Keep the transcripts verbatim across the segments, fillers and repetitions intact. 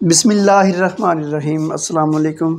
बिस्मिल्लाहिर्रहमानिर्रहीम। अस्सलाम वालेकुम।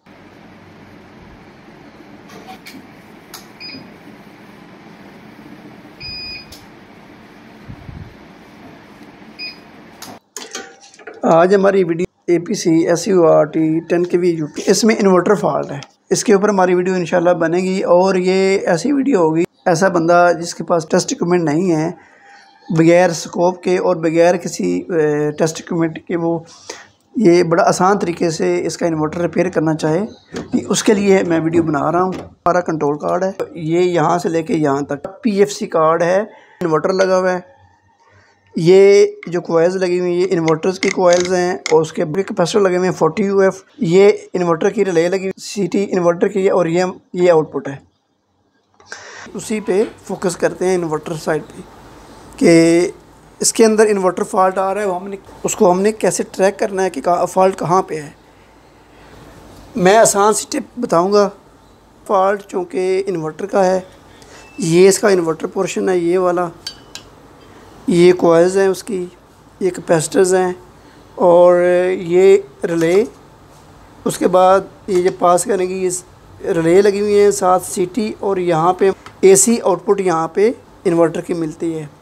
आज हमारी video A P C S U R T ten K V U P, इसमें इन्वर्टर फॉल्ट है। इसके ऊपर हमारी वीडियो इंशाल्लाह बनेगी और ये ऐसी वीडियो होगी, ऐसा बंदा जिसके पास टेस्ट इक्विपमेंट नहीं है, बगैर स्कोप के और बगैर किसी टेस्ट इक्विपमेंट के वो ये बड़ा आसान तरीके से इसका इन्वर्टर रिपेयर करना चाहे, कि उसके लिए मैं वीडियो बना रहा हूँ। हमारा कंट्रोल कार्ड है, ये यहाँ से लेके यहाँ तक पी एफ सी कार्ड है, इन्वर्टर लगा हुआ है। ये जो कोयल्स लगी हुई हैं ये इन्वर्टर्स की कोयल्स हैं और उसके कैपेसिटर लगे हुए हैं फोर्टी यू एफ। ये इन्वर्टर की रिले लगी हुई सी टी इन्वर्टर की है और ये ये आउटपुट है। उसी पे फोकस करते हैं इन्वर्टर साइड पे कि इसके अंदर इन्वर्टर फॉल्ट आ रहा है, वो हमने उसको हमने कैसे ट्रैक करना है कि फॉल्ट कहाँ पे है। मैं आसान सी टिप बताऊंगा। फॉल्ट चूँकि इन्वर्टर का है, ये इसका इन्वर्टर पोर्शन है, ये वाला, ये कोयल्स हैं उसकी, ये कैपेसिटर्स हैं और ये रिले। उसके बाद ये जो पास करने की ये रिले लगी हुई है, साथ सीटी, और यहाँ पे एसी आउटपुट यहाँ पे इन्वर्टर की मिलती है।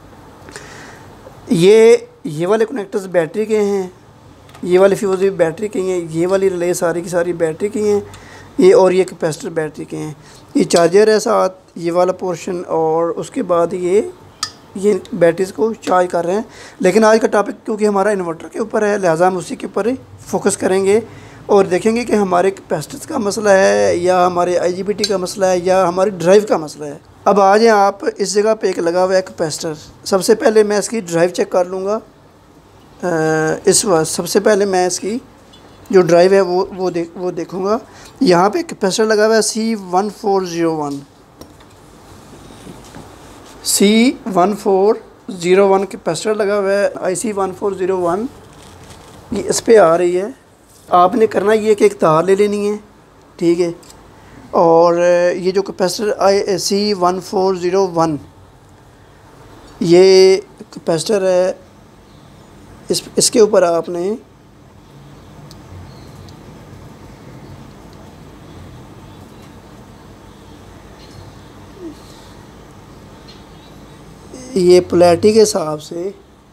ये ये वाले कनेक्टर्स बैटरी के हैं, ये वाले फ्यूज़ भी बैटरी के हैं, ये वाली रिले सारी की सारी बैटरी की हैं, ये और ये कैपेसिटर बैटरी के हैं। ये चार्जर है साथ, ये वाला पोर्शन, और उसके बाद ये ये बैटरीज़ को चार्ज कर रहे हैं। लेकिन आज का टॉपिक क्योंकि हमारा इन्वर्टर के ऊपर है, लिहाजा हम उसी के ऊपर ही फोकस करेंगे और देखेंगे कि हमारे कैपेसिटर्स का मसला है या हमारे आई जी बी टी का मसला है या हमारी ड्राइव का मसला है। अब आ जाएँ आप, इस जगह पे एक लगा हुआ है कैपेसिटर। सबसे पहले मैं इसकी ड्राइव चेक कर लूँगा। इस वक्त सबसे पहले मैं इसकी जो ड्राइव है वो वो देख वो देखूँगा। यहाँ पे कैपेसिटर लगा हुआ है C one four zero one C one four zero one capacitor लगा हुआ है। I C one four zero one ये इस पर आ रही है। आपने करना ये कि एक तार ले लेनी है, ठीक है, और ये जो capacitor I C one four zero one ये कैपेसिटर है, इस इसके ऊपर आपने ये पोलैरिटी के हिसाब से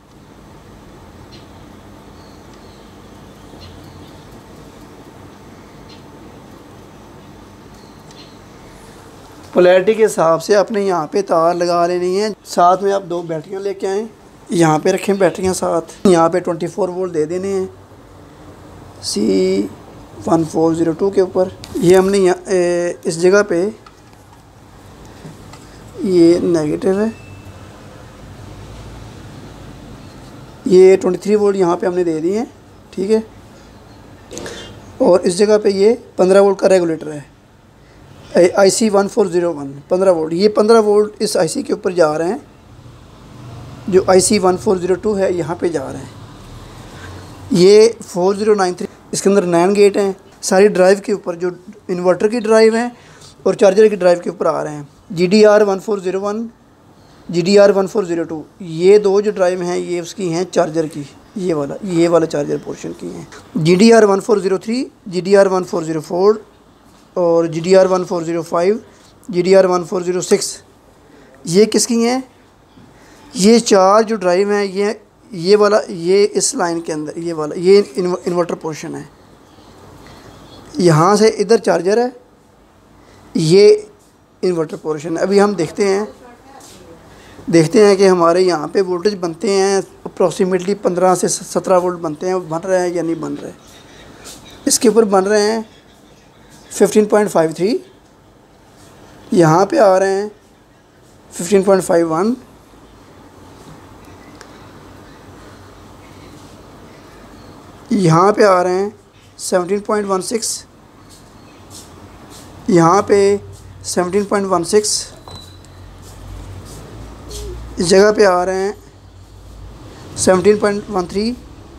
पोलैरिटी के हिसाब से आपने यहाँ पे तार लगा लेनी है। साथ में आप दो बैटरियाँ लेके आएँ, यहाँ पे रखें बैटरियाँ साथ। यहाँ पे ट्वेंटी फोर वोल्ट दे देने हैं C one four zero two के ऊपर। ये हमने यहाँ इस जगह पे ये नेगेटिव है, ये ट्वेंटी थ्री वोल्ट यहाँ पे हमने दे दिए हैं, ठीक है, और इस जगह पे ये पंद्रह वोल्ट का रेगुलेटर है, I C one four zero one पंद्रह वोल्ट। ये पंद्रह वोल्ट इस आई सी के ऊपर जा रहे हैं, जो I C one four zero two है यहाँ पे जा रहे हैं। ये फोर ज़ीरो नाइन थ्री, इसके अंदर नैन गेट हैं। सारी ड्राइव के ऊपर जो इन्वर्टर की ड्राइव है और चार्जर की ड्राइव के ऊपर आ रहे हैं। G D R one four zero one, G D R one four zero two, ये दो जो ड्राइव हैं ये उसकी हैं चार्जर की, ये वाला ये वाला चार्जर पोर्शन की हैं। G D R one four zero three, G D R one four zero four और G D R one four zero five, G D R one four zero six, ये किसकी हैं? ये चार जो ड्राइव हैं ये ये वाला ये इस लाइन के अंदर ये वाला ये इन्वर्टर पोर्शन है। यहाँ से इधर चार्जर है, ये इन्वर्टर पोर्शन है। अभी हम देखते हैं देखते हैं कि हमारे यहाँ पे वोल्टेज बनते हैं अप्रॉक्सीमेटली पंद्रह से सत्रह वोल्ट बनते हैं, बन रहे हैं या नहीं बन रहे। इसके ऊपर बन रहे हैं फिफ्टीन पॉइंट फाइव थ्री, यहाँ पे आ रहे हैं फिफ्टीन पॉइंट फाइव वन, यहाँ पे आ रहे हैं सेवनटीन पॉइंट वन सिक्स, यहाँ पे सेवनटीन पॉइंट वन सिक्स, इस जगह पे आ रहे हैं सेवनटीन पॉइंट वन थ्री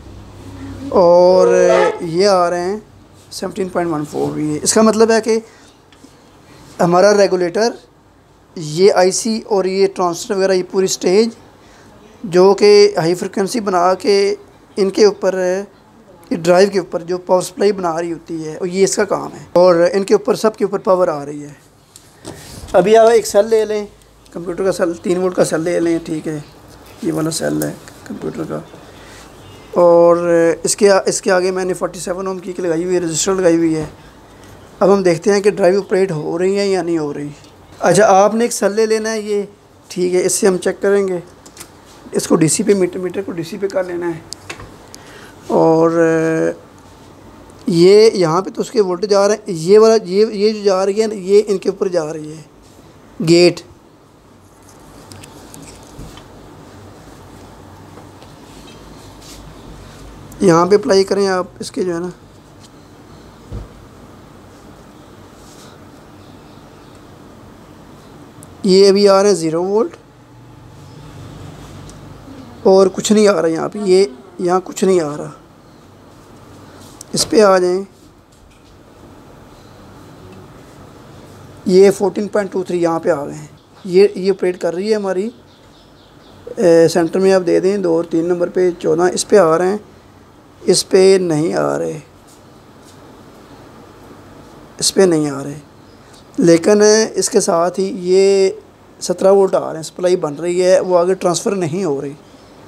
और ये आ रहे हैं सेवनटीन पॉइंट वन फोर भी है। इसका मतलब है कि हमारा रेगुलेटर, ये आईसी और ये ट्रांजिस्टर वगैरह, ये पूरी स्टेज जो कि हाई फ्रिक्वेंसी बना के इनके ऊपर ये ड्राइव के ऊपर जो पावर सप्लाई बना रही होती है, और ये इसका काम है, और इनके ऊपर सब के ऊपर पावर आ रही है। अभी आप एक सेल ले लें, कंप्यूटर का सेल, तीन वोल्ट का सेल ले लें, ठीक है, ये वाला सेल है कंप्यूटर का, और इसके इसके आगे मैंने सैंतालीस ओम की लगाई हुई है, रजिस्टर लगाई हुई है। अब हम देखते हैं कि ड्राइव ऑपरेट हो रही है या नहीं हो रही। अच्छा, आपने एक सेल ले लेना है ये, ठीक है, इससे हम चेक करेंगे, इसको डीसी पे, मीटर मीटर को डीसी पे कर लेना है, और ये यहाँ पे तो उसके वोल्टेज आ रहे हैं, ये वाला ये ये जो जा रही है ये इनके ऊपर जा रही है, गेट। यहाँ पे अप्लाई करें आप इसके, जो है ना, ये अभी आ रहे हैं ज़ीरो वोल्ट, और कुछ नहीं आ रहा यहाँ पे, ये यहाँ कुछ नहीं आ रहा। इस पे आ जाएं, ये फोर्टीन पॉइंट टू थ्री यहाँ पे आ गए हैं, ये ये ऑपरेट कर रही है हमारी। ए, सेंटर में आप दे दें दो और तीन नंबर पे चौदह, इस पे आ रहे हैं, इस पे नहीं आ रहे, इस पे नहीं आ रहे, लेकिन इसके साथ ही ये सत्रह वोल्ट आ रहे हैं, सप्लाई बन रही है, वो आगे ट्रांसफ़र नहीं हो रही।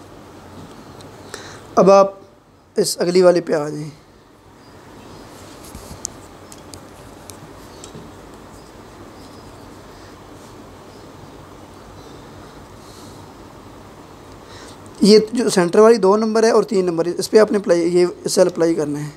अब आप इस अगली वाले पे आ जाएं, ये जो सेंटर वाली दो नंबर है और तीन नंबर, इस पर आपने अप्लाई, ये सेल अप्लाई करना है।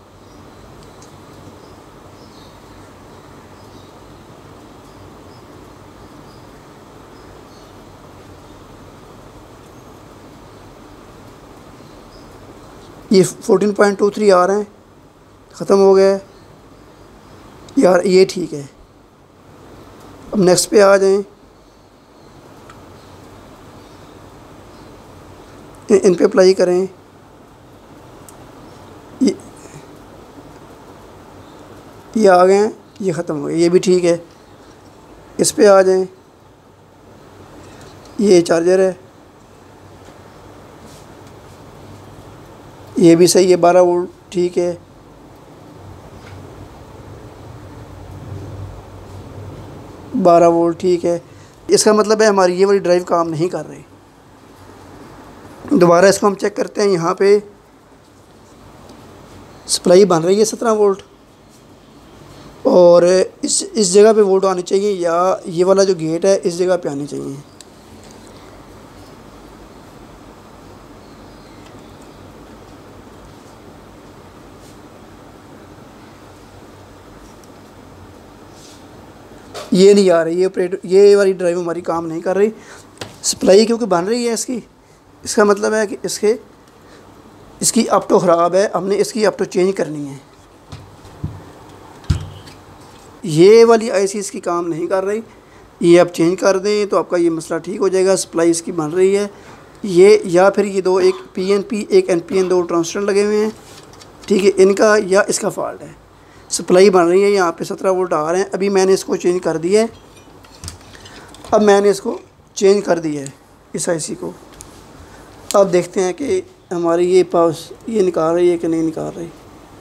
ये फोर्टीन पॉइंट टू थ्री आ रहे हैं, ख़त्म हो गया यार, ये ठीक है। अब नेक्स्ट पे आ जाएं, इन पे अप्लाई करें, ये ये आ गए हैं, ये ख़त्म हो गया, ये भी ठीक है। इस पे आ जाएं, ये चार्जर है, ये भी सही है, बारह वोल्ट, ठीक है। बारह वोल्ट, ठीक है। इसका मतलब है हमारी ये वाली ड्राइव काम नहीं कर रही। दोबारा इसको हम चेक करते हैं, यहाँ पे सप्लाई बन रही है सत्रह वोल्ट, और इस इस जगह पे वोल्ट आनी चाहिए, या ये वाला जो गेट है इस जगह पे आनी चाहिए। ये नहीं आ रही, ये ऑपरेट, ये वाली ड्राइव हमारी काम नहीं कर रही। सप्लाई क्योंकि बन रही है इसकी, इसका मतलब है कि इसके इसकी अपटो ख़राब है, हमने इसकी अपटो चेंज करनी है। ये वाली आईसी इसकी काम नहीं कर रही, ये आप चेंज कर दें तो आपका ये मसला ठीक हो जाएगा। सप्लाई इसकी बन रही है ये, या फिर ये दो, एक पीएनपी एक एनपीएन, दो ट्रांजिस्टर लगे हुए हैं, ठीक है, इनका या इसका फॉल्ट है। सप्लाई बन रही है, यहाँ पे सत्रह वोल्ट आ रहे हैं। अभी मैंने इसको चेंज कर दिया है, अब मैंने इसको चेंज कर दिया है इस आईसी को। अब देखते हैं कि हमारी ये पास ये निकाल रही है कि नहीं निकाल रही।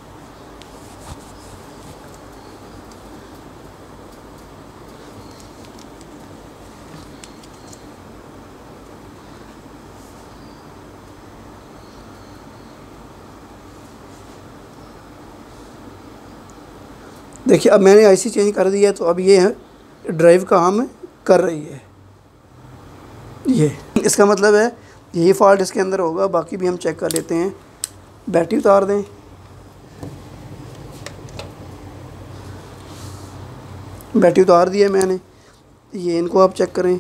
देखिए, अब मैंने आईसी चेंज कर दिया है, तो अब ये ड्राइव काम कर रही है। ये इसका मतलब है यही फॉल्ट इसके अंदर होगा। बाकी भी हम चेक कर लेते हैं। बैटरी उतार दें, बैटरी उतार दी है मैंने। ये इनको आप चेक करें,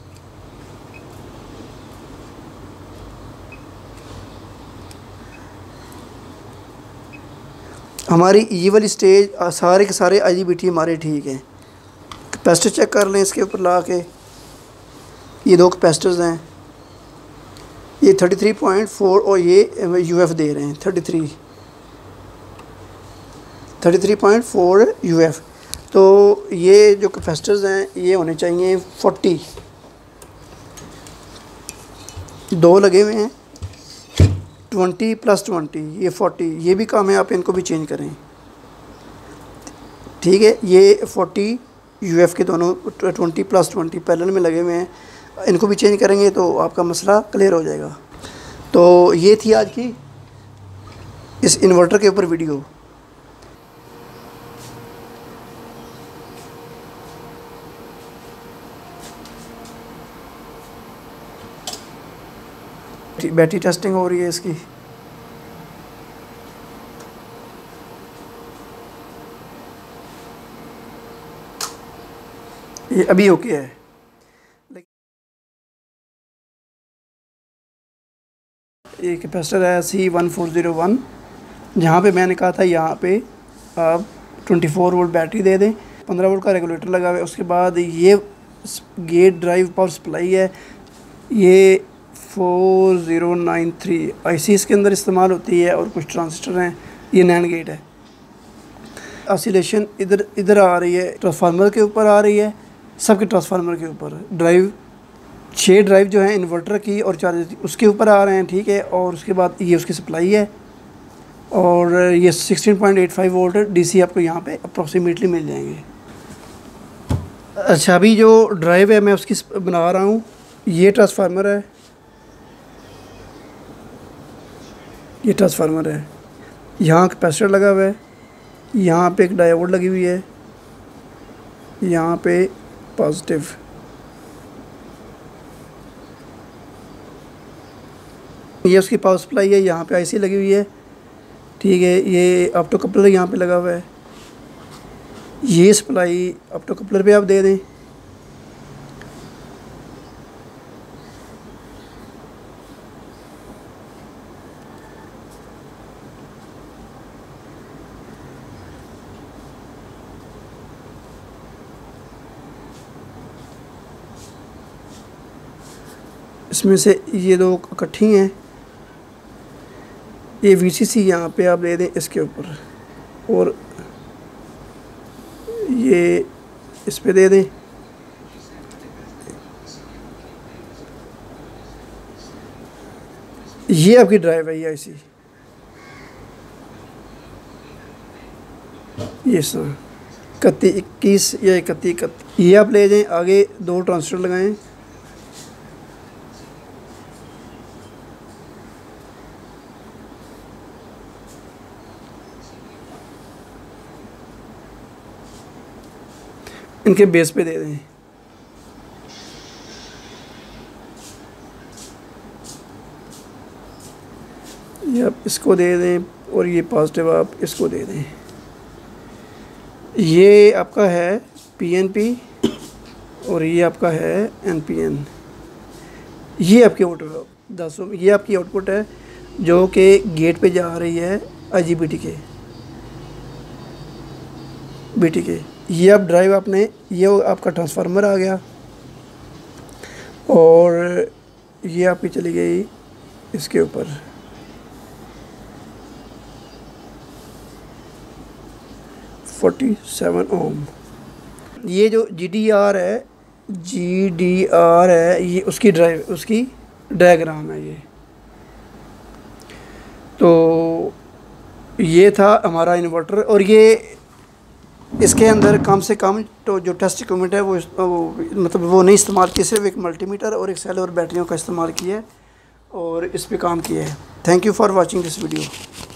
हमारी ये वाली स्टेज सारे के सारे आईजीबीटी हमारे ठीक हैं। कैपेसिटर चेक कर लें इसके ऊपर ला के, ये दो कैपेसिटर्स हैं, ये थर्टी थ्री पॉइंट फोर और ये यूएफ दे रहे हैं thirty three thirty three point four U F. तो ये जो कैपेसिटर्स हैं ये होने चाहिए फोर्टी, दो लगे हुए हैं, ट्वेंटी प्लस ट्वेंटी, ये फोर्टी, ये भी काम है, आप इनको भी चेंज करें। ठीक है, ये फोर्टी यूएफ के दोनों ट्वेंटी प्लस ट्वेंटी पैरेलल में लगे हुए हैं, इनको भी चेंज करेंगे तो आपका मसला क्लियर हो जाएगा। तो ये थी आज की इस इन्वर्टर के ऊपर वीडियो। बैटरी टेस्टिंग हो रही है इसकी। ये अभी ओके है। ये कैपेसिटर है C one four zero one, जहाँ पे मैंने कहा था यहाँ पे आप ट्वेंटी फोर वोल्ट बैटरी दे दें, पंद्रह वोल्ट का रेगुलेटर लगा हुआ है। उसके बाद ये गेट ड्राइव पावर सप्लाई है, ये four zero nine three I C इसके अंदर इस्तेमाल होती है, और कुछ ट्रांजिस्टर हैं। ये नैंड गेट है। ऑसिलेशन इधर इधर आ रही है, ट्रांसफार्मर के ऊपर आ रही है, सबके ट्रांसफार्मर के ऊपर। ड्राइव छः ड्राइव जो है इन्वर्टर की और चार्जर उसके ऊपर आ रहे हैं। ठीक है, और उसके बाद ये उसकी सप्लाई है, और ये sixteen point eight five volt DC आपको यहाँ पे अप्रॉक्सीमेटली मिल जाएंगे। अच्छा, अभी जो ड्राइव है मैं उसकी बना रहा हूँ। ये ट्रांसफार्मर है, ये ट्रांसफार्मर है, यहाँ कैपेसिटर लगा हुआ है, यहाँ पे एक डायोड लगी हुई है, यहाँ पे पॉजिटिव, ये उसकी पावर सप्लाई है, यहाँ पे आईसी लगी हुई है। ठीक है, ये ऑप्टो कपलर यहाँ पे लगा हुआ है, ये सप्लाई ऑप्टो कपलर पे आप दे दें। इसमें से ये दो इकट्ठी हैं, ये वीसीसी यहाँ पे आप दे दें इसके ऊपर, और ये इस पे दे दें। ये आपकी ड्राइव है, ये आईसी, ये सर इकत्ती इक्कीस या इकत्ती इकत्ती, ये आप ले जाएं। आगे दो ट्रांजिस्टर लगाएं, इनके बेस पे दे दें। ये आप इसको दे दें, और ये पॉजिटिव आप इसको दे दें। ये आपका है पीएनपी, और ये आपका है एनपीएन। ये आपकी आउटपुट दस ये आपकी आउटपुट है, जो कि गेट पे जा रही है आईजीबीटी के बीटी के। ये आप ड्राइव आपने, ये आपका ट्रांसफार्मर आ गया, और ये आपकी चली गई इसके ऊपर। Forty seven ohm. ये जो जी डी आर है, जी डी आर है, ये उसकी ड्राइव, उसकी डायग्राम है ये। तो ये था हमारा इन्वर्टर, और ये इसके अंदर कम से कम तो जो टेस्ट इक्विपमेंट है वो, वो मतलब वो नहीं इस्तेमाल किया, सिर्फ एक मल्टीमीटर और एक सेल और बैटरियों का इस्तेमाल किया है, और इस पे काम किया है। Thank you for watching this video.